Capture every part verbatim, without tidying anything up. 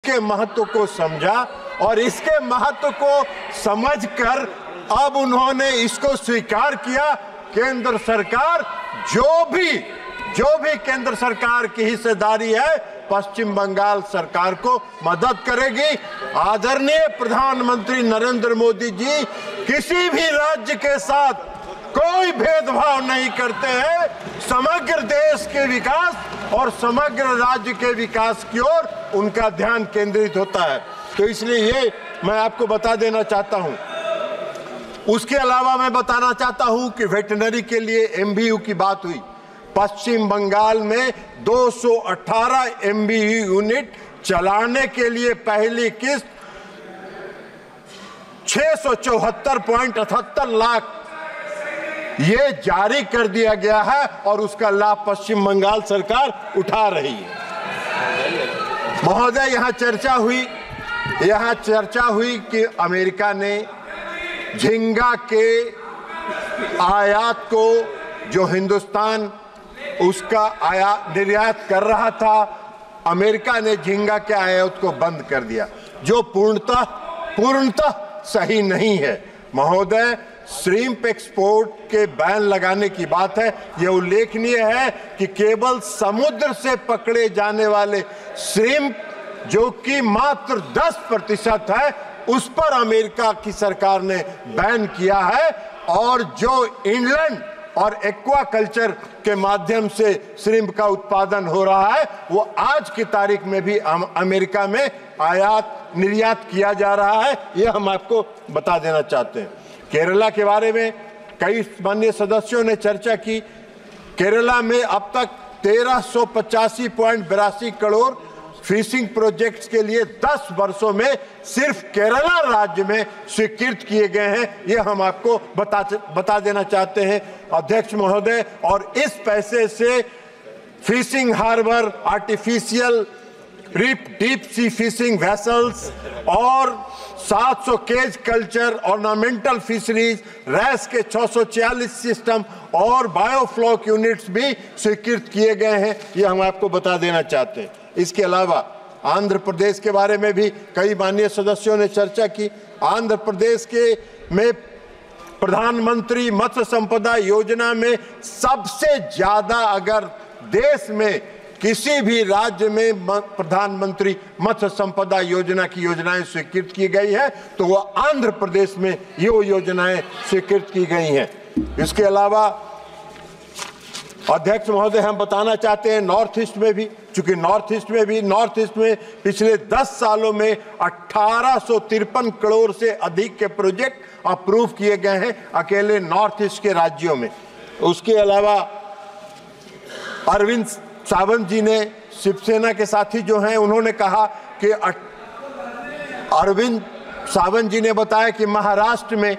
इसके महत्व को समझा और इसके महत्व को समझकर अब उन्होंने इसको स्वीकार किया। केंद्र सरकार जो भी जो भी केंद्र सरकार की हिस्सेदारी है पश्चिम बंगाल सरकार को मदद करेगी। आदरणीय प्रधानमंत्री नरेंद्र मोदी जी किसी भी राज्य के साथ कोई भेदभाव नहीं करते हैं। समग्र देश के विकास और समग्र राज्य के विकास की ओर उनका ध्यान केंद्रित होता है। तो इसलिए ये मैं आपको बता देना चाहता हूं। उसके अलावा मैं बताना चाहता हूं कि वेटरनरी के लिए एमबीयू की बात हुई। पश्चिम बंगाल में दो सौ अठारह एमबीयू यूनिट चलाने के लिए पहली किस्त छह सौ चौहत्तर पॉइंट अठहत्तर लाख ये जारी कर दिया गया है और उसका लाभ पश्चिम बंगाल सरकार उठा रही है। महोदय, यहां चर्चा हुई यहां चर्चा हुई कि अमेरिका ने झींगा के आयात को जो हिंदुस्तान उसका आयात निर्यात कर रहा था, अमेरिका ने झींगा के आयात को बंद कर दिया, जो पूर्णतः पूर्णतः सही नहीं है। महोदय, श्रिम्प एक्सपोर्ट के बैन लगाने की बात है। यह उल्लेखनीय है कि केवल समुद्र से पकड़े जाने वाले श्रिम्प जो कि मात्र दस प्रतिशत है उस पर अमेरिका की सरकार ने बैन किया है और जो इंग्लैंड और एक्वाकल्चर के माध्यम से श्रिम्प का उत्पादन हो रहा है वो आज की तारीख में भी अमेरिका में आयात निर्यात किया जा रहा है। यह हम आपको बता देना चाहते हैं। केरला के बारे में कई माननीय सदस्यों ने चर्चा की। केरला में अब तक तेरह सौ पचासी पॉइंट बिरासी करोड़ फिशिंग प्रोजेक्ट्स के लिए दस वर्षों में सिर्फ केरला राज्य में स्वीकृत किए गए हैं। यह हम आपको बता बता देना चाहते हैं अध्यक्ष महोदय। और इस पैसे से fishing harbour, artificial reef deep sea fishing vessels और सात सौ केज कल्चर, ऑर्नामेंटल फिशरीज, रैस के छह सौ छियालीस सिस्टम और बायोफ्लॉक यूनिट्स भी स्वीकृत किए गए हैं। यह हम आपको बता देना चाहते हैं। इसके अलावा आंध्र प्रदेश के बारे में भी कई माननीय सदस्यों ने चर्चा की। आंध्र प्रदेश के में प्रधानमंत्री मत्स्य संपदा योजना में सबसे ज्यादा अगर देश में किसी भी राज्य में प्रधानमंत्री मत्स्य संपदा योजना की योजनाएं स्वीकृत की गई है तो वह आंध्र प्रदेश में ये योजनाएं स्वीकृत की गई हैं। इसके अलावा अध्यक्ष महोदय, हम बताना चाहते हैं नॉर्थ ईस्ट में भी, चूंकि नॉर्थ ईस्ट में भी नॉर्थ ईस्ट में पिछले दस सालों में अठारह सौ तिरपन करोड़ से अधिक के प्रोजेक्ट अप्रूव किए गए हैं अकेले नॉर्थ ईस्ट के राज्यों में। उसके अलावा अरविंद सावंत जी ने, शिवसेना के साथी जो हैं, उन्होंने कहा कि अरविंद सावंत जी ने बताया कि महाराष्ट्र में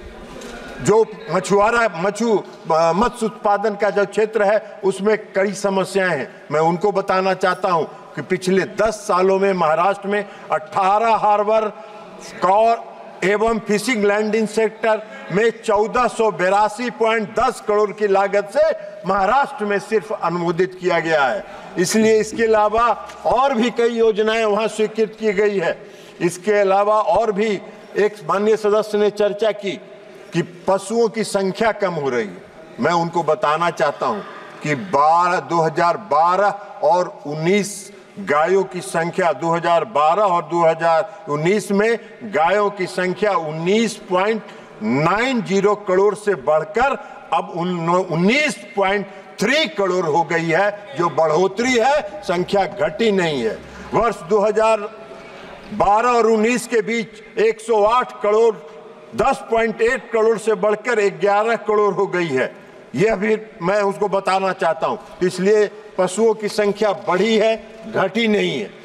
जो मछुआरा मछु मत्स्य उत्पादन का जो क्षेत्र है उसमें कई समस्याएं हैं। मैं उनको बताना चाहता हूं कि पिछले दस सालों में महाराष्ट्र में अठारह हार्बर और एवं फिशिंग लैंडिंग सेक्टर में चौदह सौ बेरासी पॉइंट दस करोड़ की लागत से महाराष्ट्र में सिर्फ अनुमोदित किया गया है। इसलिए इसके अलावा और भी कई योजनाएं वहां स्वीकृत की गई है। इसके अलावा और भी एक माननीय सदस्य ने चर्चा की कि पशुओं की संख्या कम हो रही है। मैं उनको बताना चाहता हूं कि बारह दो हज़ार बारह और उन्नीस गायों की संख्या दो हज़ार बारह और दो हज़ार उन्नीस में गायों की संख्या उन्नीस पॉइंट नौ शून्य करोड़ से बढ़कर अब उन्नीस पॉइंट तीन करोड़ हो गई है, जो बढ़ोतरी है, संख्या घटी नहीं है। वर्ष दो हज़ार बारह और उन्नीस के बीच एक सौ आठ करोड़ दस पॉइंट आठ करोड़ से बढ़कर ग्यारह करोड़ हो गई है। यह भी मैं उसको बताना चाहता हूं। इसलिए पशुओं की संख्या बढ़ी है, घटी नहीं है।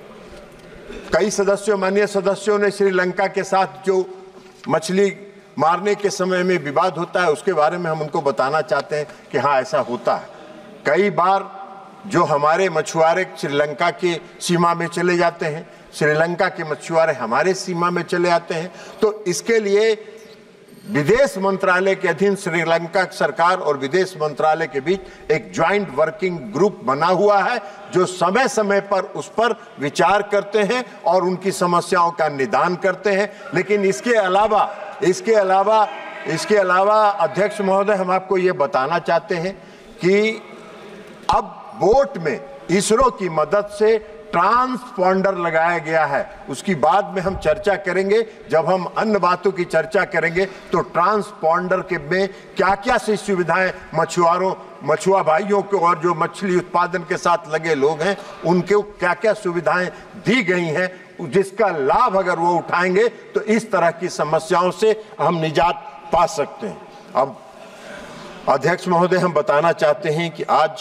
कई सदस्यों माननीय सदस्यों ने श्रीलंका के साथ जो मछली मारने के समय में विवाद होता है उसके बारे में हम उनको बताना चाहते हैं कि हाँ, ऐसा होता है। कई बार जो हमारे मछुआरे श्रीलंका के सीमा में चले जाते हैं, श्रीलंका के मछुआरे हमारे सीमा में चले आते हैं, तो इसके लिए विदेश मंत्रालय के अधीन श्रीलंका सरकार और विदेश मंत्रालय के बीच एक ज्वाइंट वर्किंग ग्रुप बना हुआ है जो समय समय पर उस पर विचार करते हैं और उनकी समस्याओं का निदान करते हैं। लेकिन इसके अलावा इसके अलावा इसके अलावा अध्यक्ष महोदय, हम आपको ये बताना चाहते हैं कि अब बोट में इसरो की मदद से ट्रांसपॉन्डर लगाया गया है। उसकी बाद में हम चर्चा करेंगे। जब हम अन्य बातों की चर्चा करेंगे तो ट्रांसपॉन्डर के में क्या क्या सी सुविधाएं मछुआरों मछुआ भाइयों को और जो मछली उत्पादन के साथ लगे लोग हैं उनके क्या क्या सुविधाएं दी गई हैं, जिसका लाभ अगर वो उठाएंगे तो इस तरह की समस्याओं से हम निजात पा सकते हैं। अब अध्यक्ष महोदय, हम बताना चाहते हैं कि आज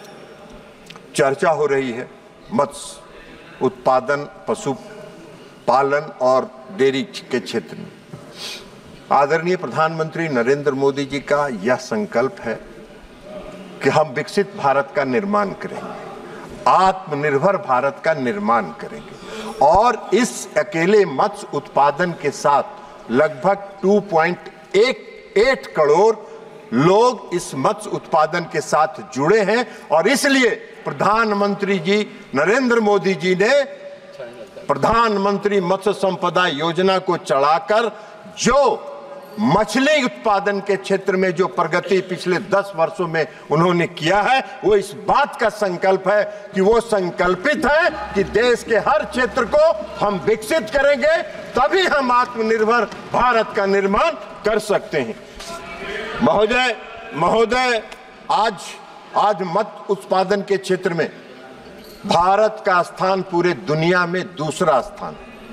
चर्चा हो रही है मत्स्य उत्पादन, पशु पालन और डेयरी के क्षेत्र में। आदरणीय प्रधानमंत्री नरेंद्र मोदी जी का यह संकल्प है कि हम विकसित भारत का निर्माण करेंगे, आत्मनिर्भर भारत का निर्माण करेंगे और इस अकेले मत्स्य उत्पादन के साथ लगभग दो पॉइंट एक आठ करोड़ लोग इस मत्स्य उत्पादन के साथ जुड़े हैं और इसलिए प्रधानमंत्री जी नरेंद्र मोदी जी ने प्रधानमंत्री मत्स्य संपदा योजना को चलाकर जो मछली उत्पादन के क्षेत्र में जो प्रगति पिछले दस वर्षों में उन्होंने किया है, वो इस बात का संकल्प है कि वो संकल्पित है कि देश के हर क्षेत्र को हम विकसित करेंगे, तभी हम आत्मनिर्भर भारत का निर्माण कर सकते हैं। महोदय महोदय आज आज मत्स्य उत्पादन के क्षेत्र में भारत का स्थान पूरे दुनिया में दूसरा स्थान,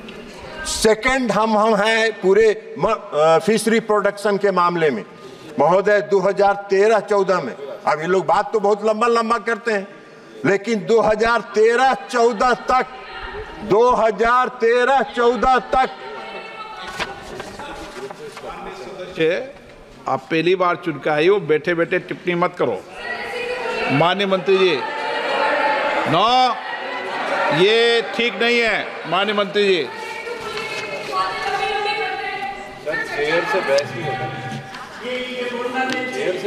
सेकंड हम हम हैं पूरे फिशरी प्रोडक्शन के मामले में। महोदय दो हज़ार तेरह चौदह में, अब ये लोग बात तो बहुत लंबा लंबा करते हैं, लेकिन दो हज़ार तेरह चौदह तक दो हज़ार तेरह चौदह तक आप पहली बार चुन के आए हो, बैठे बैठे टिप्पणी मत करो। माननीय मंत्री जी, नो, ये ठीक नहीं है। माननीय मंत्री जी, चेयर से बहस भी होगा। चेयर से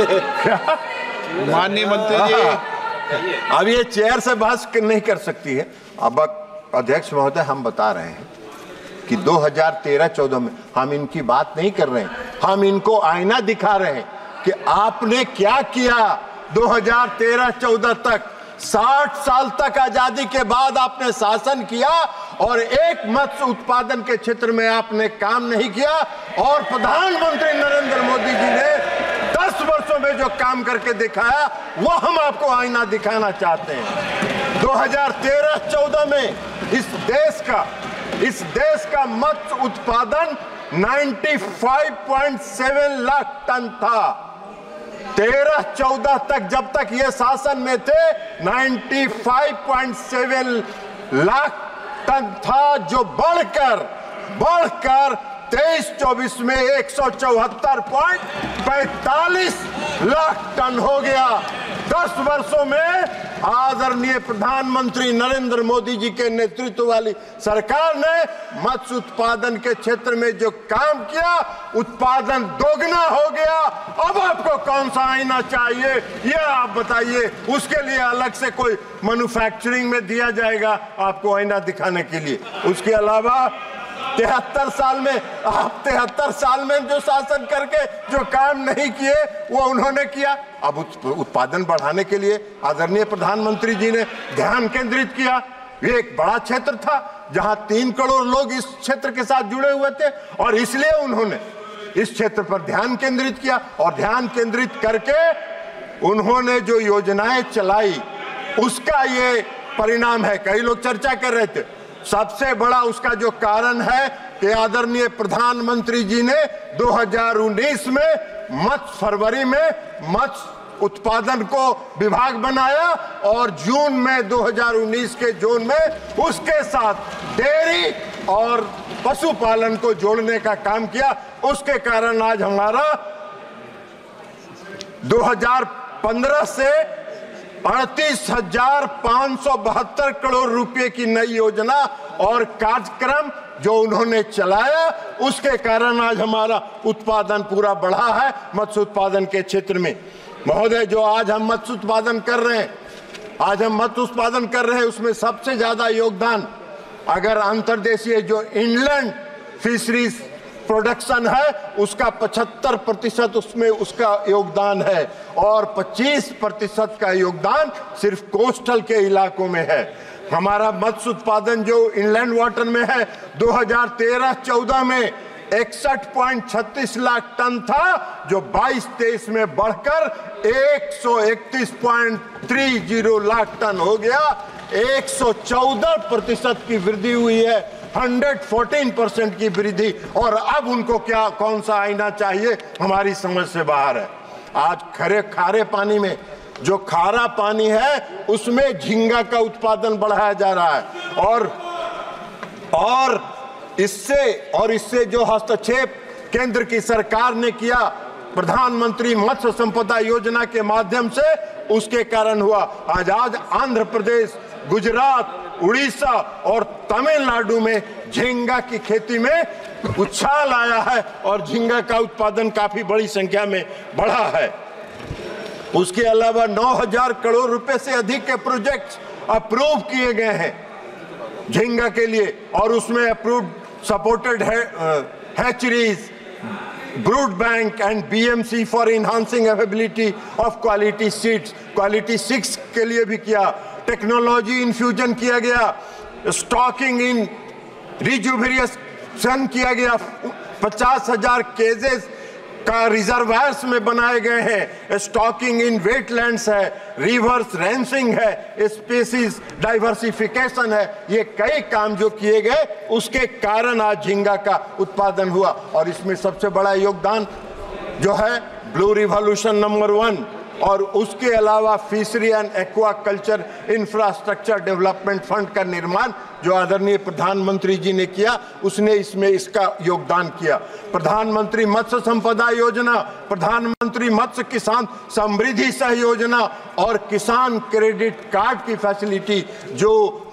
बहस माननीय मंत्री जी, अब ये चेयर से बहस नहीं कर सकती है। अब अध्यक्ष महोदय, हम बता रहे हैं कि दो हज़ार तेरह चौदह में हम इनकी बात नहीं कर रहे हैं, हम इनको आईना दिखा रहे हैं कि आपने क्या किया। दो हज़ार तेरह चौदह तक साठ साल तक आजादी के बाद आपने शासन किया और एक मत्स्य उत्पादन के क्षेत्र में आपने काम नहीं किया और प्रधानमंत्री नरेंद्र मोदी जी ने दस वर्षों में जो काम करके दिखाया वो हम आपको आईना दिखाना चाहते हैं। दो हज़ार तेरह चौदह में इस देश का इस देश का मत्स्य उत्पादन पचानवे पॉइंट सात लाख टन था। तेरह चौदह तक जब तक ये शासन में थे पचानवे पॉइंट सात लाख टन था, जो बढ़कर बढ़कर तेईस चौबीस में एक सौ चौहत्तर पॉइंट पैंतालीस लाख टन हो गया। दस वर्षों में आदरणीय प्रधानमंत्री नरेंद्र मोदी जी के नेतृत्व वाली सरकार ने मत्स्य उत्पादन के क्षेत्र में जो काम किया, उत्पादन दोगुना हो गया। अब आपको कौन सा आईना चाहिए ये आप बताइए, उसके लिए अलग से कोई मैन्युफैक्चरिंग में दिया जाएगा आपको आईना दिखाने के लिए। उसके अलावा तिहत्तर साल में आप तिहत्तर साल में जो शासन करके जो काम नहीं किए वो उन्होंने किया। अब उत्पादन बढ़ाने के लिए आदरणीय प्रधानमंत्री जी ने ध्यान केंद्रित किया। ये एक बड़ा क्षेत्र था जहां तीन करोड़ लोग इस क्षेत्र के साथ जुड़े हुए थे और इसलिए उन्होंने इस क्षेत्र पर ध्यान केंद्रित किया और ध्यान केंद्रित करके उन्होंने जो योजनाएं चलाई उसका ये परिणाम है। कई लोग चर्चा कर रहे थे, सबसे बड़ा उसका जो कारण है कि आदरणीय प्रधानमंत्री जी ने दो हज़ार उन्नीस में मत्स्य फरवरी में मत्स्य उत्पादन को विभाग बनाया और जून में दो हज़ार उन्नीस के जून में उसके साथ डेयरी और पशुपालन को जोड़ने का काम किया। उसके कारण आज हमारा दो हज़ार पंद्रह से अड़तीस हजार पांच सौ बहत्तर करोड़ रुपए की नई योजना और कार्यक्रम जो उन्होंने चलाया, उसके कारण आज हमारा उत्पादन पूरा बढ़ा है मत्स्य उत्पादन के क्षेत्र में। महोदय, जो आज हम मत्स्य उत्पादन कर रहे हैं आज हम मत्स्य उत्पादन कर रहे हैं उसमें सबसे ज्यादा योगदान अगर अंतर्देशीय जो इनलैंड फिशरीज प्रोडक्शन है उसका पचहत्तर प्रतिशत उसमें उसका योगदान है और पच्चीस प्रतिशत का योगदान सिर्फ कोस्टल के इलाकों में है। हमारा मत्स्य उत्पादन जो इनलैंड वाटर में है दो हज़ार तेरह चौदह में इकसठ पॉइंट छत्तीस लाख टन था, जो बाईस तेईस में बढ़कर एक सौ इकतीस पॉइंट तीस लाख टन हो गया। एक सौ चौदह प्रतिशत की वृद्धि हुई है, एक सौ चौदह परसेंट की वृद्धि। और अब उनको क्या कौन सा आईना चाहिए, हमारी समझ से बाहर है। आज खरे खारे पानी में जो खारा पानी है उसमें झींगा का उत्पादन बढ़ाया जा रहा है और और इससे और इससे जो हस्तक्षेप केंद्र की सरकार ने किया प्रधानमंत्री मत्स्य संपदा योजना के माध्यम से, उसके कारण हुआ आज आज आंध्र प्रदेश, गुजरात, उड़ीसा और तमिलनाडु में झींगा की खेती में उछाल आया है और झींगा का उत्पादन काफी बड़ी संख्या में बढ़ा है। उसके अलावा नौ हजार करोड़ रुपए से अधिक के प्रोजेक्ट्स अप्रूव किए गए हैं झींगा के लिए और उसमें approved supported hatcheries, brood bank and BMC for enhancing availability of quality seeds, quality six के लिए भी किया। टेक्नोलॉजी इन्फ्यूजन किया गया, स्टॉकिंग इन रिजुविनेशन किया गया, पचास हजार केजेस का रिजर्वायर्स में बनाए गए हैं, स्टॉकिंग इन वेटलैंड्स है, रिवर्स रेंसिंग है, स्पीसीज डाइवर्सिफिकेशन है। ये कई काम जो किए गए उसके कारण आज झींगा का उत्पादन हुआ और इसमें सबसे बड़ा योगदान जो है ब्लू रिवॉल्यूशन नंबर वन और उसके अलावा fishery and aquaculture infrastructure development fund का निर्माण जो आदरणीय प्रधानमंत्री जी ने किया, उसने इसमें इसका योगदान किया। प्रधानमंत्री मत्स्य संपदा योजना, प्रधानमंत्री मत्स्य किसान समृद्धि सह योजना और किसान क्रेडिट कार्ड की फैसिलिटी जो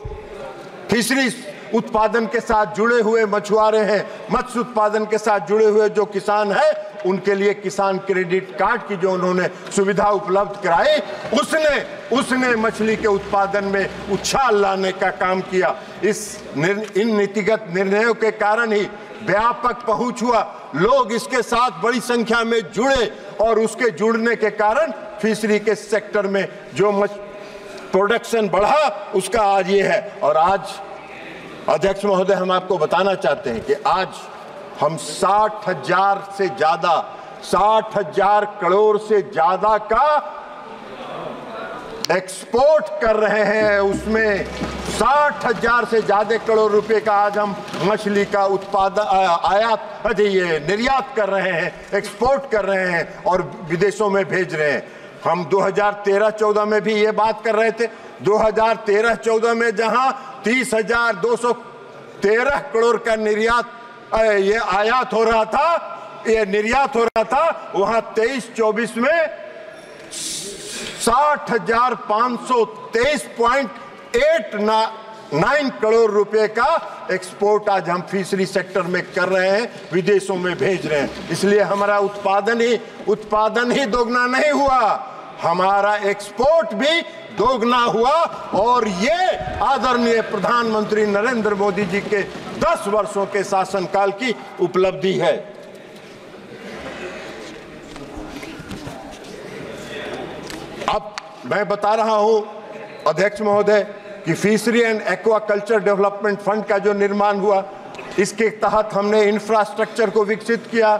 फिशरीज उत्पादन के साथ जुड़े हुए मछुआरे हैं, मत्स्य उत्पादन के साथ जुड़े हुए जो किसान हैं, उनके लिए किसान क्रेडिट कार्ड की जो उन्होंने सुविधा उपलब्ध कराई, उसने उसने मछली के उत्पादन में उछाल लाने का काम किया। इस इन नीतिगत निर्णयों के कारण ही व्यापक पहुंच हुआ, लोग इसके साथ बड़ी संख्या में जुड़े और उसके जुड़ने के कारण फिशरी के सेक्टर में जो प्रोडक्शन बढ़ा उसका आज ये है। और आज अध्यक्ष महोदय, हम आपको बताना चाहते हैं कि आज हम साठ हजार से ज्यादा साठ हजार करोड़ से ज्यादा का एक्सपोर्ट कर रहे हैं। उसमें साठ हजार से ज्यादा करोड़ रुपए का आज हम मछली का उत्पादन आयात ये निर्यात कर रहे हैं, एक्सपोर्ट कर रहे हैं और विदेशों में भेज रहे हैं। हम दो हज़ार तेरह चौदह में भी ये बात कर रहे थे। दो हज़ार तेरह चौदह में जहां तीस हजार दो सौ तेरह करोड़ का निर्यात ये आयात हो रहा था, ये निर्यात हो रहा था, वहां तेईस चौबीस में साठ हजार पांच सौ तेईस पॉइंट एट नाइन करोड़ रुपए का एक्सपोर्ट आज हम फिशरी सेक्टर में कर रहे हैं, विदेशों में भेज रहे हैं। इसलिए हमारा उत्पादन ही उत्पादन ही दोगुना नहीं हुआ, हमारा एक्सपोर्ट भी दोगुना हुआ और ये आदरणीय प्रधानमंत्री नरेंद्र मोदी जी के दस वर्षों के शासनकाल की उपलब्धि है। अब मैं बता रहा हूं अध्यक्ष महोदय कि fishery and aquaculture development fund का जो निर्माण हुआ, इसके तहत हमने इंफ्रास्ट्रक्चर को विकसित किया।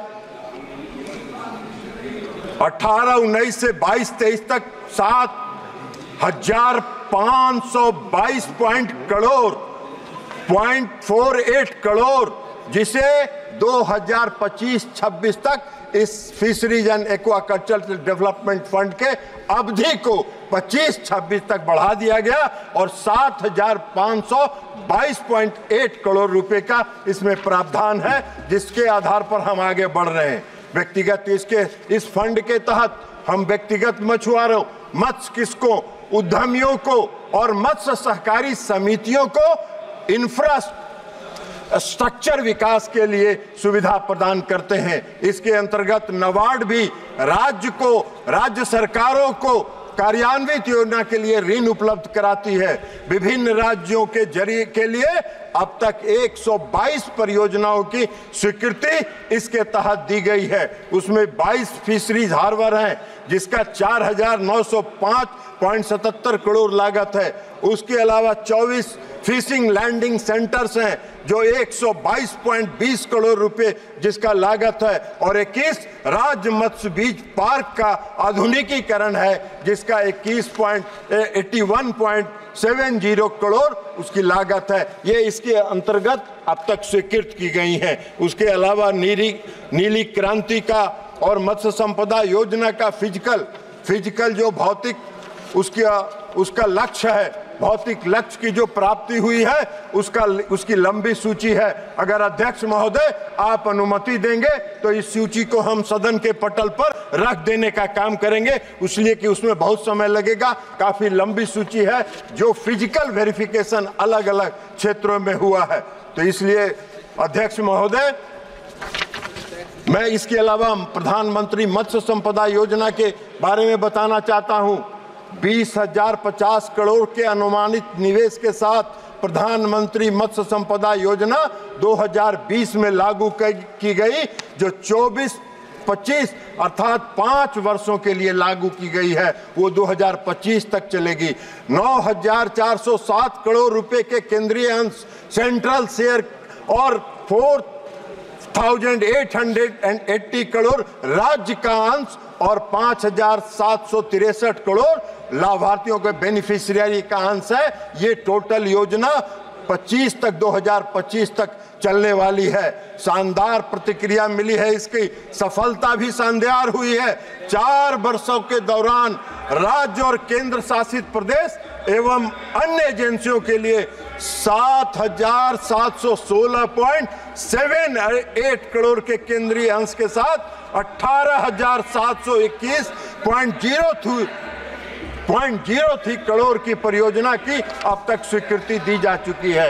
अठारह उन्नीस से बाईस तेईस तक सात हजार पांच सौ बाईस point crore point four eight crore, जिसे दो हज़ार पच्चीस छब्बीस तक इस fisheries and aquaculture development fund के अवधि को पच्चीस छब्बीस तक बढ़ा दिया गया और सात हजार पांच सौ बाईस पॉइंट आठ करोड़ रुपए का इसमें प्रावधान है, जिसके आधार पर हम आगे बढ़ रहे हैं। व्यक्तिगत इसके इस फंड के तहत हम व्यक्तिगत मछुआरों, मत्स्य कृषकों, उद्यमियों को और मत्स्य सहकारी समितियों को इंफ्रास्ट्रक्चर स्ट्रक्चर विकास के लिए सुविधा प्रदान करते हैं। इसके अंतर्गत नाबार्ड भी राज्य को राज्य सरकारों को कार्यान्वित योजना के लिए ऋण उपलब्ध कराती है। विभिन्न राज्यों के जरिए के लिए अब तक एक सौ बाईस परियोजनाओं की स्वीकृति इसके तहत दी गई है। उसमें बाईस फिशरीज हार्बर हैं जिसका चार हजार नौ सौ पाँच पॉइंट सतहत्तर करोड़ लागत है। उसके अलावा चौबीस फिशिंग लैंडिंग सेंटर्स हैं जो एक सौ बाईस पॉइंट बीस करोड़ रुपए जिसका लागत है, और इक्कीस राज्य मत्स्य बीज पार्क का आधुनिकीकरण है जिसका इक्कीस पॉइंट इक्यासी पॉइंट सात करोड़ उसकी लागत है। ये इसके अंतर्गत अब तक स्वीकृत की गई हैं। उसके अलावा नीली नीली क्रांति का और मत्स्य संपदा योजना का फिजिकल फिजिकल जो भौतिक उसका उसका लक्ष्य है, भौतिक लक्ष्य की जो प्राप्ति हुई है उसका उसकी लंबी सूची है। अगर अध्यक्ष महोदय आप अनुमति देंगे तो इस सूची को हम सदन के पटल पर रख देने का काम करेंगे, इसलिए कि उसमें बहुत समय लगेगा। काफी लंबी सूची है जो फिजिकल वेरिफिकेशन अलग अलग क्षेत्रों में हुआ है। तो इसलिए अध्यक्ष महोदय, मैं इसके अलावा प्रधानमंत्री मत्स्य संपदा योजना के बारे में बताना चाहता हूं। बीस हजार पचास करोड़ के अनुमानित निवेश के साथ प्रधानमंत्री मत्स्य संपदा योजना दो हज़ार बीस में लागू की गई, जो चौबीस पच्चीस अर्थात पांच वर्षों के लिए लागू की गई है। वो दो हज़ार पच्चीस तक चलेगी। नौ हजार चार सौ सात करोड़ रुपए के केंद्रीय अंश सेंट्रल शेयर और four thousand eight hundred and eighty crore राज्य का अंश और पांच हजार सात सौ तिरसठ करोड़ लाभार्थियों के बेनिफिशियरी का अंश है। ये टोटल योजना पच्चीस तक दो हज़ार पच्चीस तक चलने वाली है। शानदार प्रतिक्रिया मिली है, इसकी सफलता भी शानदार हुई है। चार वर्षों के दौरान राज्य और केंद्र शासित प्रदेश एवं अन्य एजेंसियों के लिए सात हजार सात सौ सोलह पॉइंट सेवन एट करोड़ के केंद्रीय अंश के साथ अठारह हजार सात सौ इक्कीस point zero point zero three crore की परियोजना की अब तक स्वीकृति दी जा चुकी है।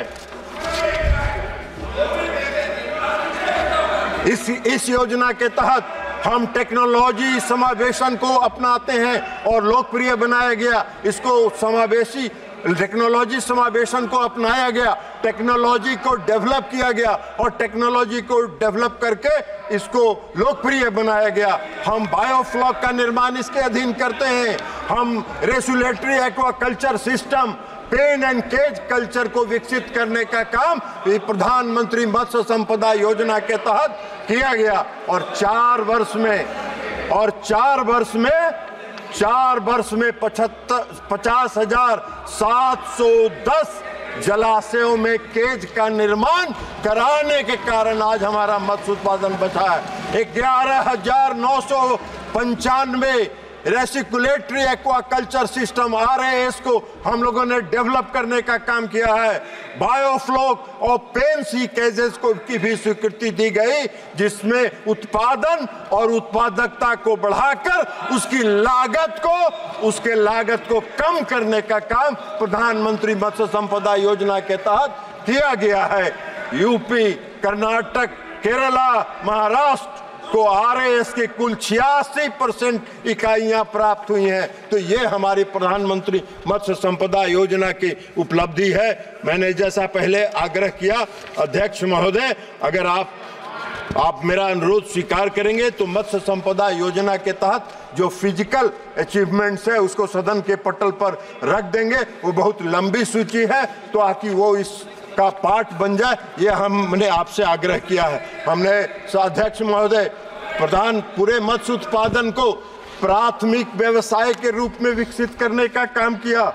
इस इस योजना के तहत हम टेक्नोलॉजी समावेशन को अपनाते हैं और लोकप्रिय बनाया गया। इसको समावेशी टेक्नोलॉजी समावेशन को अपनाया गया, टेक्नोलॉजी को डेवलप किया गया और टेक्नोलॉजी को डेवलप करके इसको लोकप्रिय बनाया गया। हम बायोफ्लॉक का निर्माण इसके अधीन करते हैं। हम regulatory aquaculture system, pen and cage culture को विकसित करने का काम प्रधानमंत्री मत्स्य संपदा योजना के तहत किया गया। और चार वर्ष में और चार वर्ष में चार वर्ष में पचहत्तर पचास हजार सात सौ दस जलाशयों में केज का निर्माण कराने के कारण आज हमारा मत्स्य उत्पादन बचा है। ग्यारह हजार नौ सौ पंचानवे recirculatory aquaculture system R A S को हम लोगों ने डेवलप करने का काम किया है। बायोफ्लॉक और पेन सी केजेस को की भी स्वीकृति दी गई, जिसमें उत्पादन और उत्पादकता को बढ़ाकर उसकी लागत को उसके लागत को कम करने का काम प्रधानमंत्री मत्स्य संपदा योजना के तहत किया गया है। यूपी, कर्नाटक, केरला, महाराष्ट्र को आर ए एस के कुल छियासी परसेंट इकाइयां प्राप्त हुई हैं। तो ये हमारी प्रधानमंत्री मत्स्य संपदा योजना की उपलब्धि है। मैंने जैसा पहले आग्रह किया, अध्यक्ष महोदय, अगर आप आप मेरा अनुरोध स्वीकार करेंगे तो मत्स्य संपदा योजना के तहत जो फिजिकल अचीवमेंट्स है उसको सदन के पटल पर रख देंगे। वो बहुत लंबी सूची है, तो ताकि वो इस का पार्ट बन जाए, ये हमने आपसे आग्रह किया है। हमने अध्यक्ष महोदय प्रधान पूरे मत्स्य उत्पादन को प्राथमिक व्यवसाय के रूप में विकसित करने का काम किया।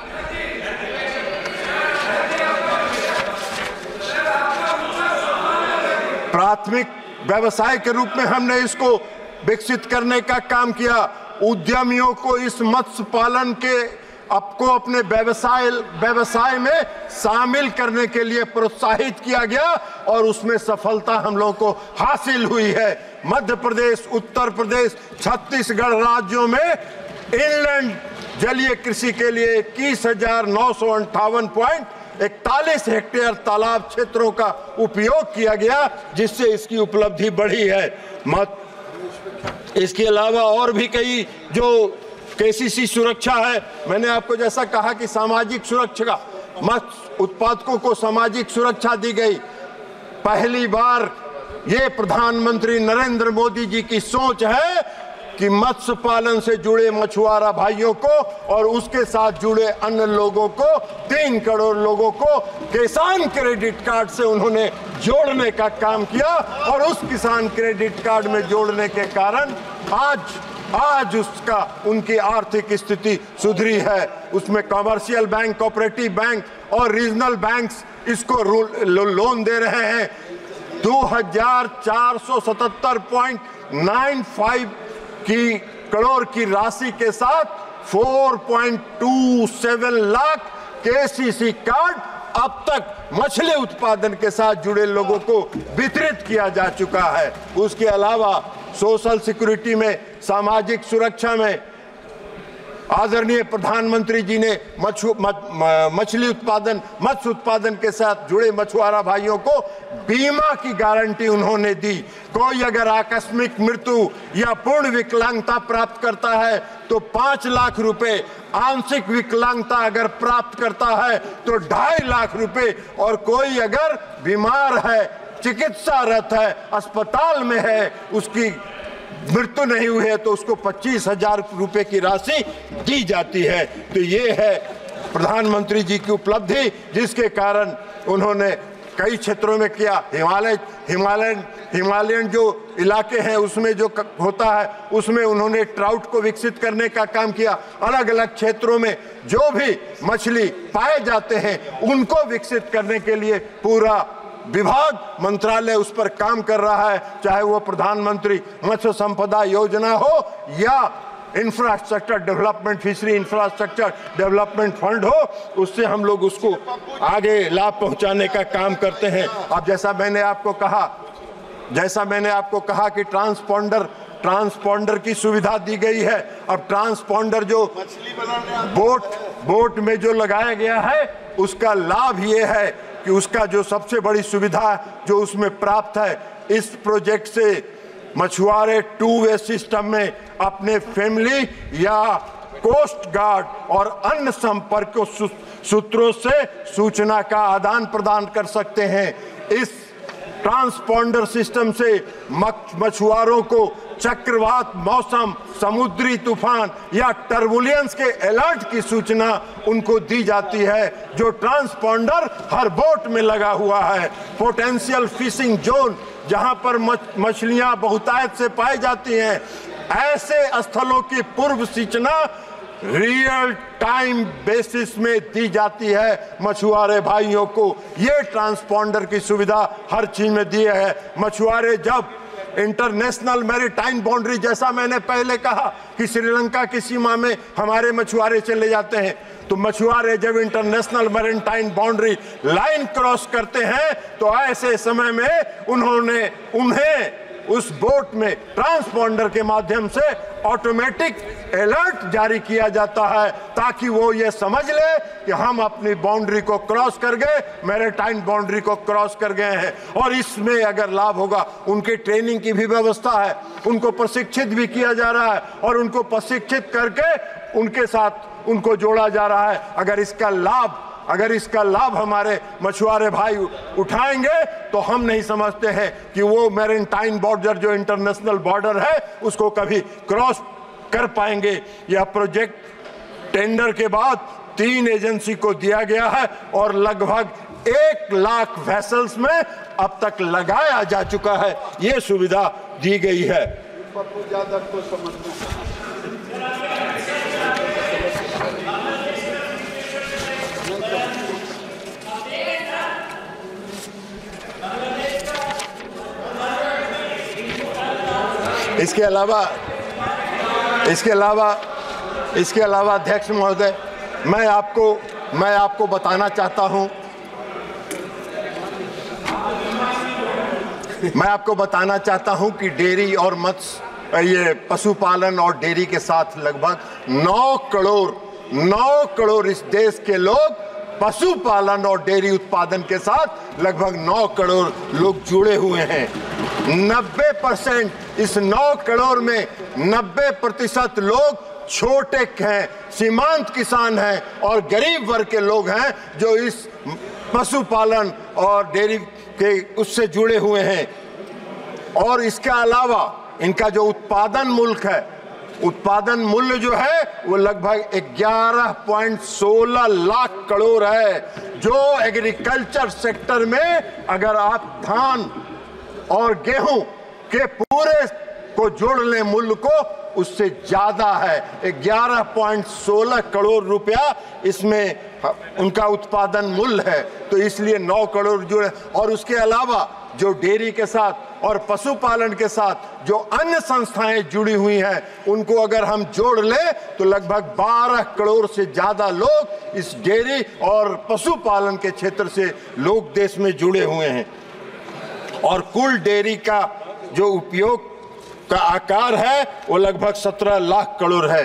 प्राथमिक व्यवसाय के रूप में हमने इसको विकसित करने का काम किया। उद्यमियों को इस मत्स्य पालन के आपको अपने व्यवसाय व्यवसाय में शामिल करने के लिए प्रोत्साहित किया गया और उसमें सफलता हम लोगों को हासिल हुई है। मध्य प्रदेश, उत्तर प्रदेश, छत्तीसगढ़ राज्यों में इनलैंड जलीय कृषि के लिए इक्कीस हजार नौ सौ अंठावन पॉइंट इकतालीस हेक्टेयर तालाब क्षेत्रों का उपयोग किया गया, जिससे इसकी उपलब्धि बढ़ी है। मत इसके अलावा और भी कई जो केसीसी सुरक्षा है, मैंने आपको जैसा कहा कि सामाजिक सुरक्षा, मत्स्य उत्पादकों को सामाजिक सुरक्षा दी गई। पहली बार ये प्रधानमंत्री नरेंद्र मोदी जी की सोच है कि मत्स्य पालन से जुड़े मछुआरा भाइयों को और उसके साथ जुड़े अन्य लोगों को, तीन करोड़ लोगों को किसान क्रेडिट कार्ड से उन्होंने जोड़ने का काम किया और उस किसान क्रेडिट कार्ड में जोड़ने के कारण आज आज उसका उनकी आर्थिक स्थिति सुधरी है। उसमें कमर्शियल बैंक, कोऑपरेटिव बैंक और रीजनल बैंक्स इसको लो, लोन दे रहे हैं। दो हजार चार सौ सतहत्तर पॉइंट नाइन फाइव की करोड़ की राशि के साथ चार पॉइंट दो सात लाख केसीसी कार्ड अब तक मछली उत्पादन के साथ जुड़े लोगों को वितरित किया जा चुका है। उसके अलावा सोशल सिक्योरिटी में, सामाजिक सुरक्षा में आदरणीय प्रधानमंत्री जी ने मछु मछली उत्पादन, मत्स्य उत्पादन के साथ जुड़े मछुआरा भाइयों को बीमा की गारंटी उन्होंने दी। कोई अगर आकस्मिक मृत्यु या पूर्ण विकलांगता प्राप्त करता है तो पांच लाख रुपए, आंशिक विकलांगता अगर प्राप्त करता है तो ढाई लाख रुपए, और कोई अगर बीमार है, चिकित्सारत है, अस्पताल में है, उसकी मृत्यु नहीं हुई है तो उसको पच्चीस हजार रुपए की राशि दी जाती है। तो ये है प्रधानमंत्री जी की उपलब्धि, जिसके कारण उन्होंने कई क्षेत्रों में किया। हिमालय हिमालयन हिमालयन जो इलाके हैं उसमें जो होता है उसमें उन्होंने ट्राउट को विकसित करने का काम किया। अलग अलग क्षेत्रों में जो भी मछली पाए जाते हैं उनको विकसित करने के लिए पूरा विभाग, मंत्रालय उस पर काम कर रहा है। चाहे वो प्रधानमंत्री मत्स्य संपदा योजना हो या infrastructure development, fishery infrastructure development fund हो, उससे हम लोग उसको आगे लाभ पहुंचाने का काम करते हैं। अब जैसा मैंने आपको कहा जैसा मैंने आपको कहा कि ट्रांसपोंडर ट्रांसपोंडर की सुविधा दी गई है। अब ट्रांसपोंडर जो बोट बोट में जो लगाया गया है उसका लाभ ये है कि उसका जो सबसे बड़ी सुविधा जो उसमें प्राप्त है, इस प्रोजेक्ट से मछुआरे टू वे सिस्टम में अपने फैमिली या कोस्ट गार्ड और अन्य संपर्क सूत्रों से सूचना का आदान प्रदान कर सकते हैं। इस ट्रांसपोंडर सिस्टम से मछुआरों को चक्रवात, मौसम, समुद्री तूफान या टर्बुलेंस के अलर्ट की सूचना उनको दी जाती है, जो ट्रांसपोंडर हर बोट में लगा हुआ है। पोटेंशियल फिशिंग जोन, जहां पर मछलियां बहुतायत से पाई जाती हैं, ऐसे स्थलों की पूर्व सूचना रियल टाइम बेसिस में दी जाती है मछुआरे भाइयों को। ये ट्रांसपोंडर की सुविधा हर चीज में दी है। मछुआरे जब इंटरनेशनल मैरीटाइम बाउंड्री, जैसा मैंने पहले कहा कि श्रीलंका की सीमा में हमारे मछुआरे चले जाते हैं, तो मछुआरे जब international maritime boundary line cross करते हैं तो ऐसे समय में उन्होंने उन्हें उस बोट में ट्रांसपोंडर के माध्यम से ऑटोमेटिक अलर्ट जारी किया जाता है, ताकि वो ये समझ ले कि हम अपनी बाउंड्री को क्रॉस कर गए, मैरीटाइम बाउंड्री को क्रॉस कर गए हैं। और इसमें अगर लाभ होगा, उनके ट्रेनिंग की भी व्यवस्था है, उनको प्रशिक्षित भी किया जा रहा है और उनको प्रशिक्षित करके उनके साथ उनको जोड़ा जा रहा है। अगर इसका लाभ अगर इसका लाभ हमारे मछुआरे भाई उठाएंगे तो हम नहीं समझते हैं कि वो मैरीटाइम बॉर्डर, जो इंटरनेशनल बॉर्डर है, उसको कभी क्रॉस कर पाएंगे। यह प्रोजेक्ट टेंडर के बाद तीन एजेंसी को दिया गया है और लगभग एक लाख वेसल्स में अब तक लगाया जा चुका है। ये सुविधा दी गई है। इसके अलावा इसके अलावा इसके अलावा अध्यक्ष महोदय, मैं आपको मैं आपको बताना चाहता हूं मैं आपको बताना चाहता हूं कि डेयरी और मत्स्य, ये पशुपालन और डेयरी के साथ लगभग नौ करोड़ नौ करोड़ इस देश के लोग पशुपालन और डेयरी उत्पादन के साथ लगभग नौ करोड़ लोग जुड़े हुए हैं। नब्बे परसेंट इस नौ करोड़ में नब्बे प्रतिशत लोग छोटे हैं, सीमांत किसान हैं और गरीब वर्ग के लोग हैं जो इस पशुपालन और डेयरी के उससे जुड़े हुए हैं। और इसके अलावा इनका जो उत्पादन मुल्क है, उत्पादन मूल्य जो है वो लगभग ग्यारह पॉइंट सोलह लाख करोड़ है, जो एग्रीकल्चर सेक्टर में अगर आप धान और गेहूं के पूरे को जोड़ लें मूल्य को, उससे ज्यादा है। ग्यारह पॉइंट सोलह करोड़ रुपया इसमें उनका उत्पादन मूल्य है। तो इसलिए नौ करोड़ जुड़े। और उसके अलावा जो डेयरी के साथ और पशुपालन के साथ जो अन्य संस्थाएं जुड़ी हुई हैं, उनको अगर हम जोड़ लें तो लगभग बारह करोड़ से ज्यादा लोग इस डेयरी और पशुपालन के क्षेत्र से लोग देश में जुड़े हुए हैं। और कुल डेयरी का जो उपयोग का आकार है वो लगभग सत्रह लाख करोड़ है।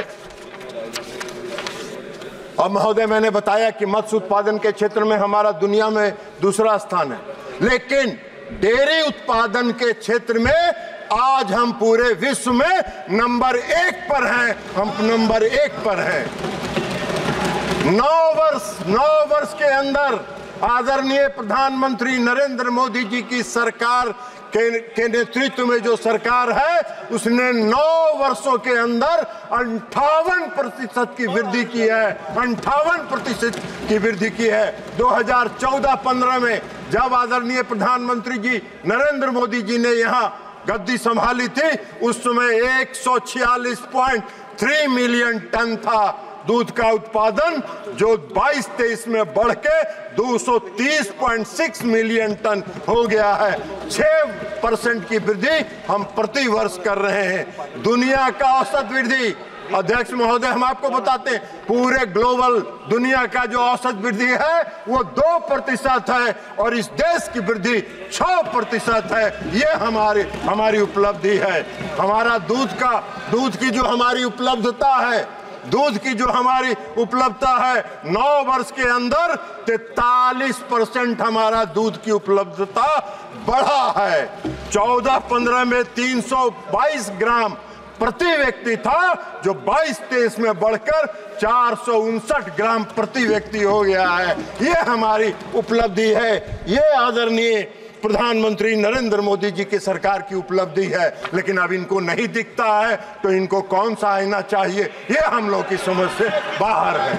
अब महोदय, मैंने बताया कि मत्स्य उत्पादन के क्षेत्र में हमारा दुनिया में दूसरा स्थान है, लेकिन डेयरी उत्पादन के क्षेत्र में आज हम पूरे विश्व में नंबर एक पर हैं। हम नंबर एक पर हैं। नौ वर्ष नौ वर्ष के अंदर आदरणीय प्रधानमंत्री नरेंद्र मोदी जी की सरकार के, के नेतृत्व में जो सरकार है, उसने नौ वर्षों के अंदर अंठावन प्रतिशत की वृद्धि की है। अंठावन प्रतिशत की वृद्धि की है। दो हज़ार चौदह पंद्रह में जब आदरणीय प्रधानमंत्री जी नरेंद्र मोदी जी ने यहाँ गद्दी संभाली थी, उस समय एक सौ छियालीस पॉइंट तीन मिलियन टन था दूध का उत्पादन, जो बाईस तेईस में बढ़ के दो सौ तीस पॉइंट छह मिलियन टन हो गया है। छह परसेंट की वृद्धि हम प्रति वर्ष कर रहे हैं। दुनिया का औसत वृद्धि, अध्यक्ष महोदय, हम आपको बताते हैं, पूरे ग्लोबल दुनिया का जो औसत वृद्धि है वो दो प्रतिशत है और इस देश की वृद्धि छह प्रतिशत है। ये हमारी हमारी उपलब्धि है। हमारा दूध का दूध की जो हमारी उपलब्धता है दूध की जो हमारी उपलब्धता है, नौ वर्ष के अंदर तैतालीस परसेंट हमारा दूध की उपलब्धता बढ़ा है। चौदह पंद्रह में तीन सौ बाईस ग्राम प्रति व्यक्ति था, जो बाईस तेईस में बढ़कर चार सौ उनसठ ग्राम प्रति व्यक्ति हो गया है। ये हमारी उपलब्धि है। ये आदरणीय प्रधानमंत्री नरेंद्र मोदी जी की सरकार की उपलब्धि है। लेकिन अब इनको नहीं दिखता है तो इनको कौन सा आईना चाहिए, ये हम लोग की समझ से बाहर है।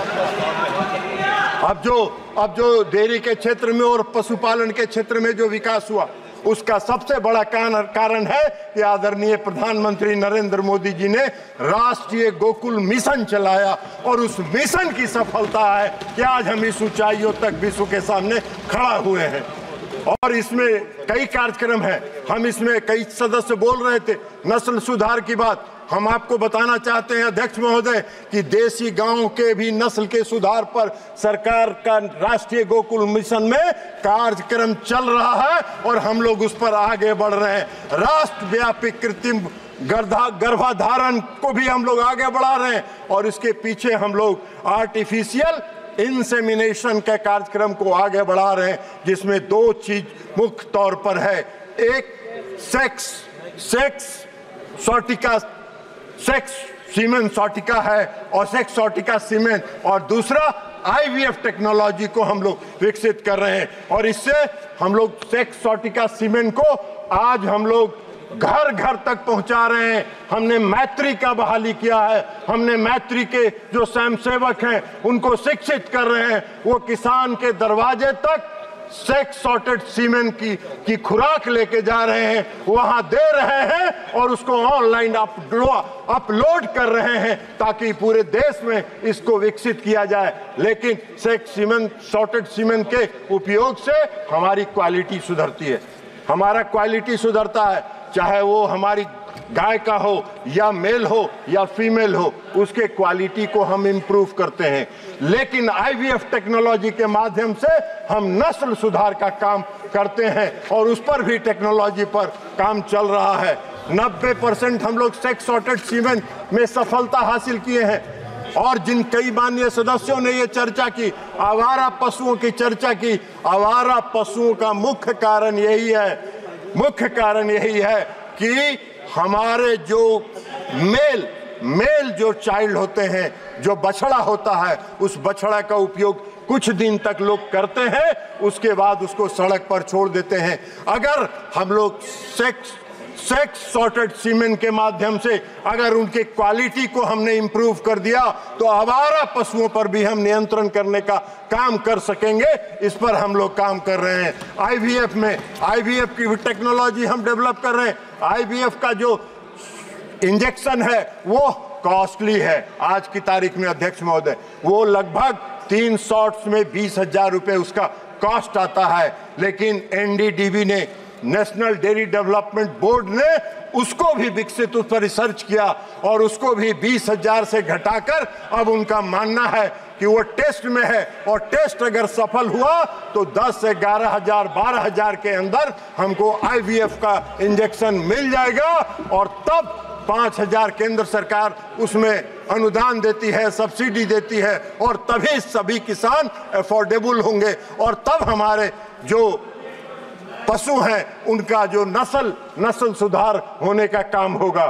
अब जो अब जो डेयरी के क्षेत्र में और पशुपालन के क्षेत्र में जो विकास हुआ, उसका सबसे बड़ा कारण है कि आदरणीय प्रधानमंत्री नरेंद्र मोदी जी ने राष्ट्रीय गोकुल मिशन चलाया और उस मिशन की सफलता है कि आज हम इस ऊंचाइयों तक विश्व के सामने खड़ा हुए हैं। और इसमें कई कार्यक्रम हैं। हम इसमें कई सदस्य बोल रहे थे नस्ल सुधार की बात। हम आपको बताना चाहते हैं अध्यक्ष महोदय कि देसी गांव के भी नस्ल के सुधार पर सरकार का राष्ट्रीय गोकुल मिशन में कार्यक्रम चल रहा है और हम लोग उस पर आगे बढ़ रहे हैं। राष्ट्रव्यापी कृत्रिम गर्भाधारण को भी हम लोग आगे बढ़ा रहे हैं और इसके पीछे हम लोग आर्टिफिशियल इंसेमिनेशन के कार्यक्रम को आगे बढ़ा रहे हैं, जिसमें दो चीज मुख्य तौर पर है। एक सेक्स सेक्स सॉर्टिका सेक्स सीमेन सॉर्टिका है और सेक्स सॉर्टिका सीमेन, और दूसरा आईवीएफ टेक्नोलॉजी को हम लोग विकसित कर रहे हैं। और इससे हम लोग सेक्स सॉर्टिका सीमेन को आज हम लोग घर घर तक पहुंचा रहे हैं। हमने मैत्री का बहाली किया है। हमने मैत्री के जो स्वयंसेवक हैं उनको शिक्षित कर रहे हैं। वो किसान के दरवाजे तक सेक्स सॉर्टेड सीमेन की की खुराक लेके जा रहे हैं, वहां दे रहे हैं और उसको ऑनलाइन अपलोड कर रहे हैं ताकि पूरे देश में इसको विकसित किया जाए। लेकिन सेक्स सीमेन सॉर्टेड सीमेन के उपयोग से हमारी क्वालिटी सुधरती है, हमारा क्वालिटी सुधरता है, चाहे वो हमारी गाय का हो या मेल हो या फीमेल हो, उसके क्वालिटी को हम इम्प्रूव करते हैं। लेकिन आईवीएफ टेक्नोलॉजी के माध्यम से हम नस्ल सुधार का काम करते हैं और उस पर भी टेक्नोलॉजी पर काम चल रहा है। नब्बे परसेंट हम लोग सेक्स सॉर्टेड सीमेन में सफलता हासिल किए हैं। और जिन कई माननीय सदस्यों ने ये चर्चा की, आवारा पशुओं की चर्चा की, आवारा पशुओं का मुख्य कारण यही है मुख्य कारण यही है कि हमारे जो मेल मेल जो चाइल्ड होते हैं, जो बछड़ा होता है, उस बछड़ा का उपयोग कुछ दिन तक लोग करते हैं, उसके बाद उसको सड़क पर छोड़ देते हैं। अगर हम लोग सेक्स सेक्स सॉर्टेड सीमेन के माध्यम से अगर उनके क्वालिटी को हमने इंप्रूव कर दिया तो आवारा पशुओं पर भी हम नियंत्रण करने का काम कर सकेंगे। इस पर हम लोग काम कर रहे हैं। आईवीएफ में आईवीएफ की टेक्नोलॉजी हम डेवलप कर रहे हैं। आईवीएफ का जो इंजेक्शन है वो कॉस्टली है। आज की तारीख में अध्यक्ष महोदय, वो लगभग तीन शॉट्स में बीस हजार रुपए उसका कॉस्ट आता है, लेकिन एनडीडीबी ने, नेशनल डेयरी डेवलपमेंट बोर्ड ने उसको भी विकसित, उस पर रिसर्च किया और उसको भी बीस हजार से घटाकर अब उनका मानना है कि वो टेस्ट में है, और टेस्ट अगर सफल हुआ तो दस से ग्यारह हजार बारह हजार के अंदर हमको आईवीएफ का इंजेक्शन मिल जाएगा, और तब पांच हजार केंद्र सरकार उसमें अनुदान देती है, सब्सिडी देती है, और तभी सभी किसान अफोर्डेबल होंगे, और तब हमारे जो पशु हैं उनका जो नस्ल नस्ल सुधार होने का काम होगा।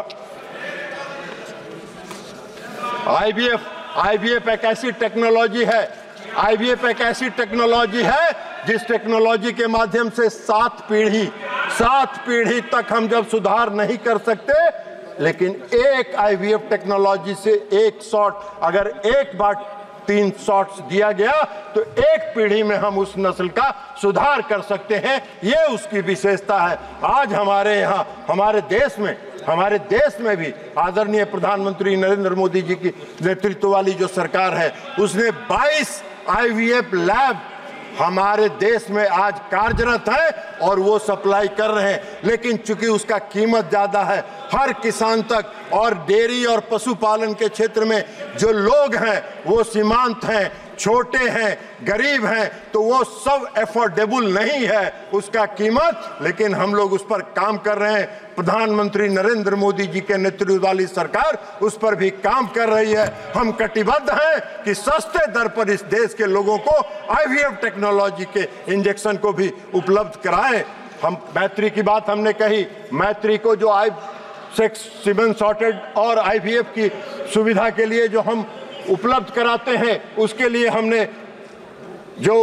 आईवीएफ आईवीएफ एक ऐसी टेक्नोलॉजी है आईवीएफ एक ऐसी टेक्नोलॉजी है जिस टेक्नोलॉजी के माध्यम से सात पीढ़ी सात पीढ़ी तक हम जब सुधार नहीं कर सकते, लेकिन एक आईवीएफ टेक्नोलॉजी से एक शॉट, अगर एक बार तीन शॉट्स दिया गया तो एक पीढ़ी में हम उस नस्ल का सुधार कर सकते हैं। ये उसकी विशेषता है। आज हमारे यहाँ, हमारे देश में हमारे देश में भी आदरणीय प्रधानमंत्री नरेंद्र मोदी जी की नेतृत्व वाली जो सरकार है, उसने बाईस आईवीएफ लैब हमारे देश में आज कार्यरत है और वो सप्लाई कर रहे हैं, लेकिन चूंकि उसका कीमत ज्यादा है, हर किसान तक, और डेयरी और पशुपालन के क्षेत्र में जो लोग हैं वो सीमांत हैं, छोटे हैं, गरीब हैं, तो वो सब एफोर्डेबल नहीं है उसका कीमत, लेकिन हम लोग उस पर काम कर रहे हैं। प्रधानमंत्री नरेंद्र मोदी जी के नेतृत्व वाली सरकार उस पर भी काम कर रही है। हम कटिबद्ध हैं कि सस्ते दर पर इस देश के लोगों को आईवीएफ टेक्नोलॉजी के इंजेक्शन को भी उपलब्ध कराएं। हम मैत्री की बात हमने कही, मैत्री को जो आई सेक्स सीमेन सॉर्टेड और आईवीएफ की सुविधा के लिए जो हम उपलब्ध कराते हैं, उसके लिए हमने जो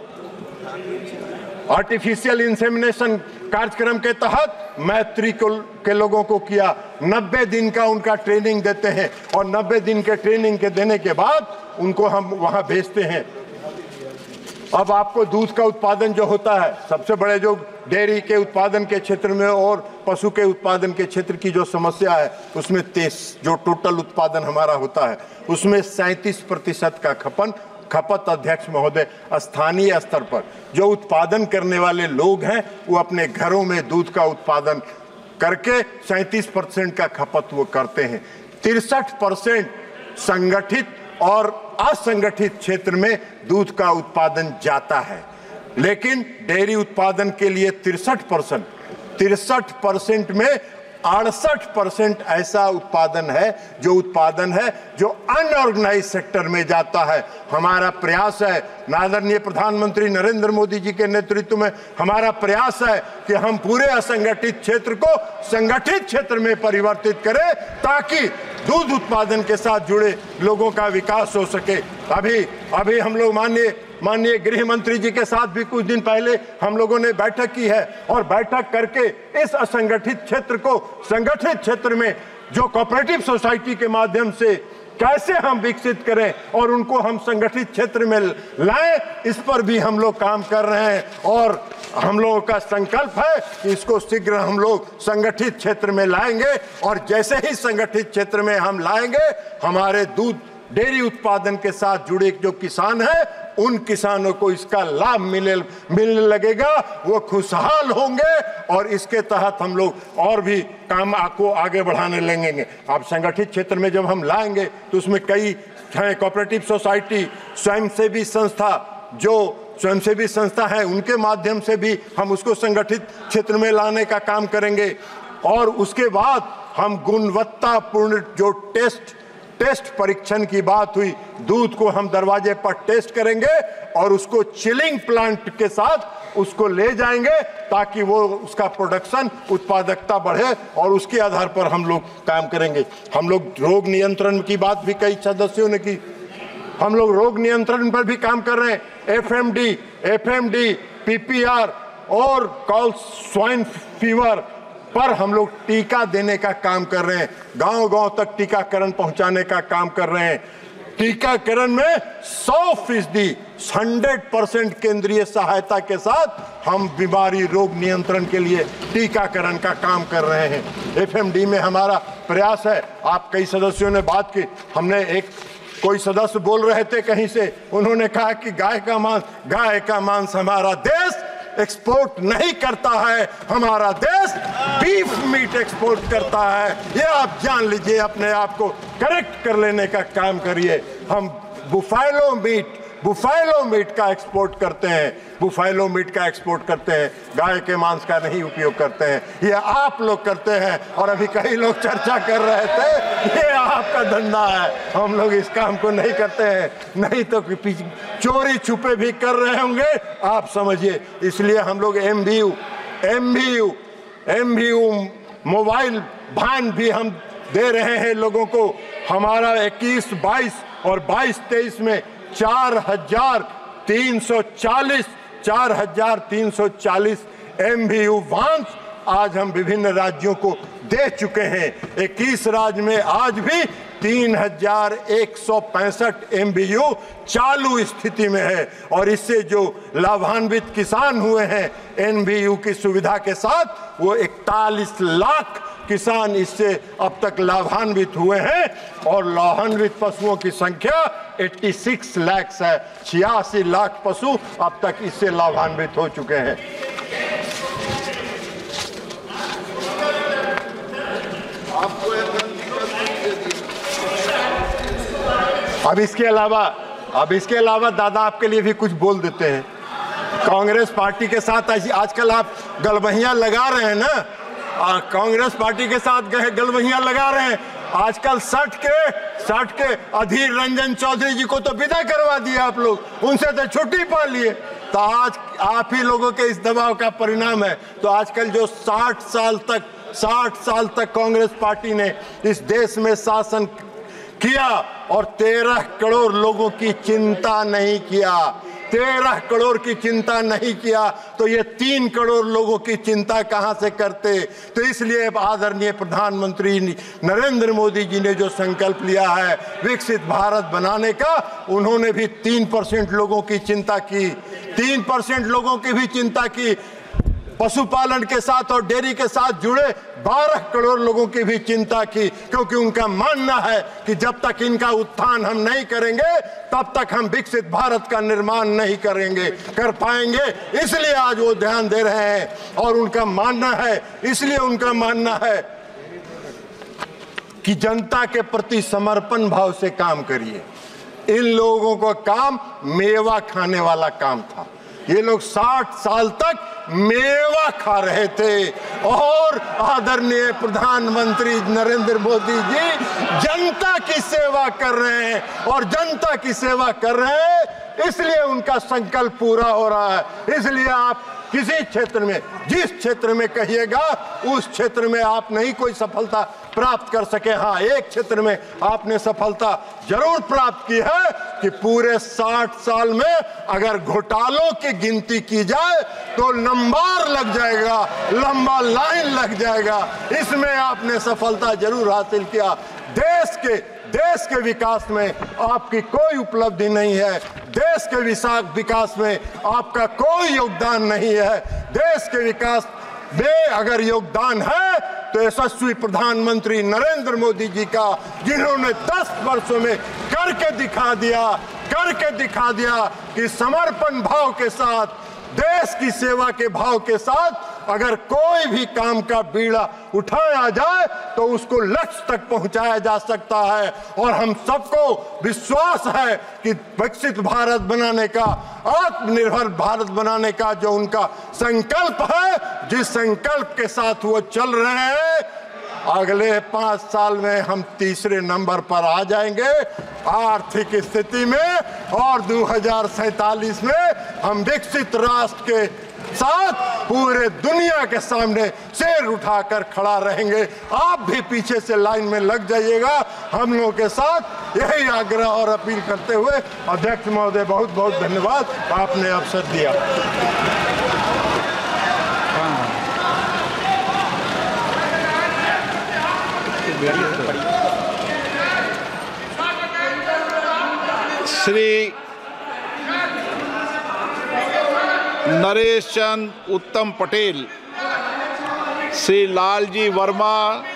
आर्टिफिशियल इंसेमिनेशन कार्यक्रम के तहत मैत्री को के लोगों को किया, नब्बे दिन का उनका ट्रेनिंग देते हैं, और नब्बे दिन के ट्रेनिंग के देने के बाद उनको हम वहां भेजते हैं। अब आपको दूध का उत्पादन जो होता है, सबसे बड़े जो डेयरी के उत्पादन के क्षेत्र में और पशु के उत्पादन के क्षेत्र की जो समस्या है, उसमें तेईस जो टोटल उत्पादन हमारा होता है उसमें सैंतीस प्रतिशत का खपन खपत अध्यक्ष महोदय स्थानीय स्तर पर जो उत्पादन करने वाले लोग हैं वो अपने घरों में दूध का उत्पादन करके सैंतीस परसेंट का खपत वो करते हैं। तिरसठ परसेंट संगठित और असंगठित क्षेत्र में दूध का उत्पादन जाता है, लेकिन डेयरी उत्पादन के लिए तिरसठ परसेंट तिरसठ परसेंट में अड़सठ परसेंट ऐसा उत्पादन है जो उत्पादन है जो अनऑर्गेनाइज सेक्टर में जाता है। हमारा प्रयास है, आदरणीय प्रधानमंत्री नरेंद्र मोदी जी के नेतृत्व में हमारा प्रयास है कि हम पूरे असंगठित क्षेत्र को संगठित क्षेत्र में परिवर्तित करें, ताकि दूध उत्पादन के साथ जुड़े लोगों का विकास हो सके। अभी अभी हम लोग माननीय माननीय गृह मंत्री जी के साथ भी कुछ दिन पहले हम लोगों ने बैठक की है, और बैठक करके इस असंगठित क्षेत्र को संगठित क्षेत्र में जो कोऑपरेटिव सोसाइटी के माध्यम से कैसे हम विकसित करें और उनको हम संगठित क्षेत्र में लाएं, इस पर भी हम लोग काम कर रहे हैं। और हम लोगों का संकल्प है कि इसको शीघ्र हम लोग संगठित क्षेत्र में लाएंगे, और जैसे ही संगठित क्षेत्र में हम लाएंगे, हमारे दूध डेयरी उत्पादन के साथ जुड़े जो किसान हैं उन किसानों को इसका लाभ मिले मिलने लगेगा, वो खुशहाल होंगे, और इसके तहत हम लोग और भी काम को आगे बढ़ाने लगेंगे। अब संगठित क्षेत्र में जब हम लाएंगे तो उसमें कई कोऑपरेटिव सोसाइटी, स्वयंसेवी संस्था, जो स्वयंसेवी संस्था है उनके माध्यम से भी हम उसको संगठित क्षेत्र में लाने का काम करेंगे। और उसके बाद हम गुणवत्तापूर्ण जो टेस्ट टेस्ट परीक्षण की बात हुई, दूध को हम दरवाजे पर टेस्ट करेंगे और उसको चिलिंग प्लांट के साथ उसको ले जाएंगे ताकि वो उसका प्रोडक्शन उत्पादकता बढ़े और उसके आधार पर हम लोग काम करेंगे। हम लोग रोग नियंत्रण की बात भी कई सदस्यों ने की, हम लोग रोग नियंत्रण पर भी काम कर रहे हैं। F M D, F M D, P P R और कॉल स्वाइन फीवर पर हम लोग टीका देने का काम कर रहे हैं, गांव गांव तक टीकाकरण पहुंचाने का काम कर रहे हैं। टीकाकरण में सौ फीसदी हंड्रेड परसेंट केंद्रीय सहायता के साथ हम बीमारी रोग नियंत्रण के लिए टीकाकरण का काम कर रहे हैं। एफ एम डी में हमारा प्रयास है। आप कई सदस्यों ने बात की, हमने एक कोई सदस्य बोल रहे थे कहीं से, उन्होंने कहा कि गाय का मांस गाय का मांस हमारा देश एक्सपोर्ट नहीं करता है, हमारा देश बीफ मीट एक्सपोर्ट करता है। ये आप जान लीजिए, अपने आप को करेक्ट कर लेने का काम करिए। हम बुफालो मीट बुफालो मीट का एक्सपोर्ट करते हैं, बुफालो मीट का एक्सपोर्ट करते हैं, गाय के मांस का नहीं उपयोग करते हैं। ये आप लोग करते हैं और अभी कई लोग चर्चा कर रहे थे ये आपका धंधा है, हम लोग इस काम को नहीं करते हैं, नहीं तो चोरी छुपे भी कर रहे होंगे, आप समझिए। इसलिए हम लोग M V U M V U M V U mobile वाहन भी हम दे रहे हैं लोगों को। हमारा इक्कीस बाईस और बाईस तेईस में चार हजार तीन सौ चालीस चार हजार तीन सौ चालीस एम वी यू वाहन आज हम विभिन्न राज्यों को दे चुके हैं। इक्कीस राज्य में आज भी तीन हजार एक सौ पैंसठ एम वी यू चालू स्थिति में है और इससे जो लाभान्वित किसान हुए हैं एन वी यू की सुविधा के साथ, वो इकतालीस लाख किसान इससे अब तक लाभान्वित हुए हैं और लाभान्वित पशुओं की संख्या छियासी लाख है। छियासी लाख पशु अब तक इससे लाभान्वित हो चुके हैं। अब इसके अलावा अब इसके अलावा दादा आपके लिए भी कुछ बोल देते हैं। कांग्रेस पार्टी के साथ आजकल आप गलबहियां लगा रहे हैं ना, कांग्रेस पार्टी के साथ गलबहियां लगा रहे हैं। आजकल सट के सट के अधीर रंजन चौधरी जी को तो विदा करवा दिया आप लोग, उनसे तो छुट्टी पा लिए। तो आज आप ही लोगों के इस दबाव का परिणाम है। तो आजकल जो साठ साल तक साठ साल तक कांग्रेस पार्टी ने इस देश में शासन किया और तेरह करोड़ लोगों की चिंता नहीं किया, तेरह करोड़ की चिंता नहीं किया तो ये तीन करोड़ लोगों की चिंता कहां से करते। तो इसलिए आदरणीय प्रधानमंत्री नरेंद्र मोदी जी ने जो संकल्प लिया है विकसित भारत बनाने का, उन्होंने भी तीन परसेंट लोगों की चिंता की, तीन परसेंट लोगों की भी चिंता की। पशुपालन के साथ और डेयरी के साथ जुड़े बारह करोड़ लोगों की भी चिंता की, क्योंकि उनका मानना है कि जब तक इनका उत्थान हम नहीं करेंगे तब तक हम विकसित भारत का निर्माण नहीं करेंगे कर पाएंगे। इसलिए आज वो ध्यान दे रहे हैं और उनका मानना है इसलिए उनका मानना है कि जनता के प्रति समर्पण भाव से काम करिए। इन लोगों का काम मेवा खाने वाला काम था। ये लोग साठ साल तक मेवा खा रहे थे और आदरणीय प्रधानमंत्री नरेंद्र मोदी जी जनता की सेवा कर रहे हैं और जनता की सेवा कर रहे हैं, इसलिए उनका संकल्प पूरा हो रहा है। इसलिए आप किसी क्षेत्र में, जिस क्षेत्र में कहिएगा उस क्षेत्र में आप नहीं कोई सफलता प्राप्त कर सके। हाँ, एक क्षेत्र में आपने सफलता जरूर प्राप्त की है कि पूरे साठ साल में अगर घोटालों की गिनती की जाए तो नंबर लग जाएगा, लंबा लाइन लग जाएगा। इसमें आपने सफलता जरूर हासिल किया। देश के देश के विकास में आपकी कोई उपलब्धि नहीं है, देश के विकास में आपका कोई योगदान नहीं है। देश के विकास में अगर योगदान है तो यशस्वी प्रधानमंत्री नरेंद्र मोदी जी का, जिन्होंने दस वर्षों में करके दिखा दिया करके दिखा दिया कि समर्पण भाव के साथ, देश की सेवा के भाव के साथ अगर कोई भी काम का बीड़ा उठाया जाए तो उसको लक्ष्य तक पहुंचाया जा सकता है। और हम सबको विश्वास है कि विकसित भारत बनाने का, आत्मनिर्भर भारत बनाने का जो उनका संकल्प है, जिस संकल्प के साथ वो चल रहे हैं, अगले पांच साल में हम तीसरे नंबर पर आ जाएंगे आर्थिक स्थिति में, और दो हजार सैतालीस में हम विकसित राष्ट्र के साथ पूरे दुनिया के सामने सिर उठाकर खड़ा रहेंगे। आप भी पीछे से लाइन में लग जाइएगा हम लोगों के साथ, यही आग्रह और अपील करते हुए अध्यक्ष महोदय बहुत बहुत धन्यवाद, आपने अवसर दिया। श्री नरेश चंद उत्तम Patel, Shri Lalji Verma,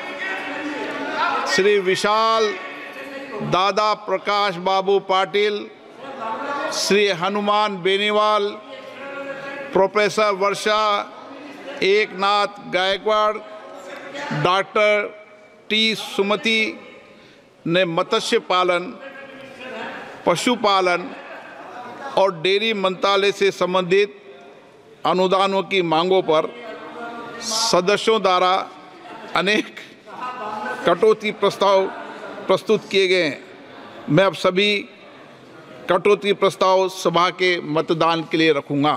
Shri Vishal Dada Prakash Babu Patil, Shri Hanuman Beniwal, professor Varsha Eknath Gaikwad, doctor T Sumathi ने मत्स्य पालन, पशुपालन और डेयरी मंत्रालय से संबंधित अनुदानों की मांगों पर सदस्यों द्वारा अनेक कटौती प्रस्ताव प्रस्तुत किए गए हैं। मैं अब सभी कटौती प्रस्ताव सभा के मतदान के लिए रखूंगा।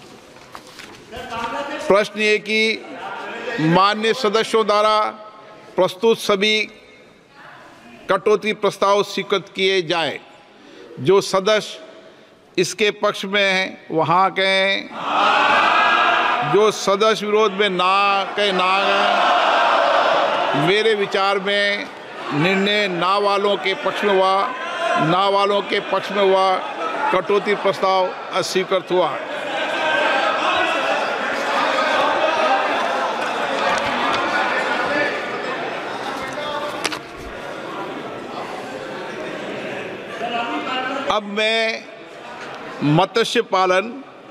प्रश्न ये कि माननीय सदस्यों द्वारा प्रस्तुत सभी कटौती प्रस्ताव स्वीकृत किए जाए। जो सदस्य इसके पक्ष में हैं वहाँ कहें, जो सदस्य विरोध में ना कहें ना कहें। मेरे विचार में निर्णय ना वालों के पक्ष में हुआ, ना वालों के पक्ष में हुआ, कटौती प्रस्ताव अस्वीकृत हुआ। अब मैं मत्स्य पालन,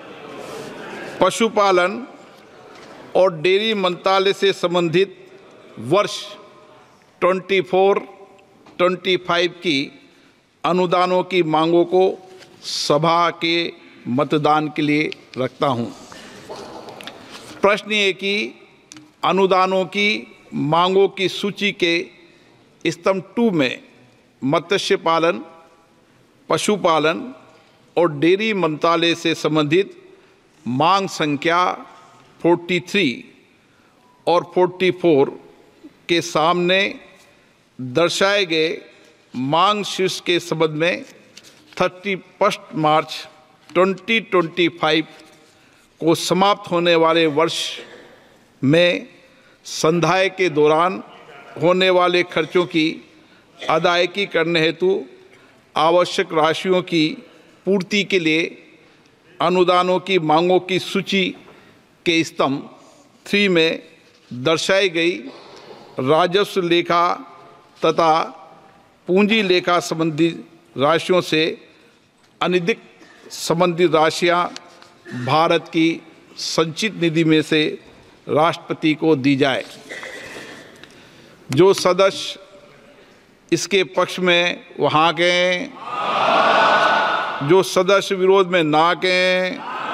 पशुपालन और डेयरी मंत्रालय से संबंधित वर्ष चौबीस पच्चीस की अनुदानों की मांगों को सभा के मतदान के लिए रखता हूं। प्रश्न ये कि अनुदानों की मांगों की सूची के स्तंभ टू में मत्स्य पालन, पशुपालन और डेयरी मंत्रालय से संबंधित मांग संख्या तैंतालीस और चौवालीस के सामने दर्शाए गए मांग शीर्ष के संबंध में इकतीस मार्च दो हज़ार पच्चीस को समाप्त होने वाले वर्ष में संधाय के दौरान होने वाले खर्चों की अदायगी करने हेतु आवश्यक राशियों की पूर्ति के लिए अनुदानों की मांगों की सूची के स्तंभ थ्री में दर्शाई गई राजस्व लेखा तथा पूंजी लेखा संबंधी राशियों से अनधिक संबंधित राशियां भारत की संचित निधि में से राष्ट्रपति को दी जाए। जो सदस्य इसके पक्ष में वहाँ के, जो सदस्य विरोध में ना के,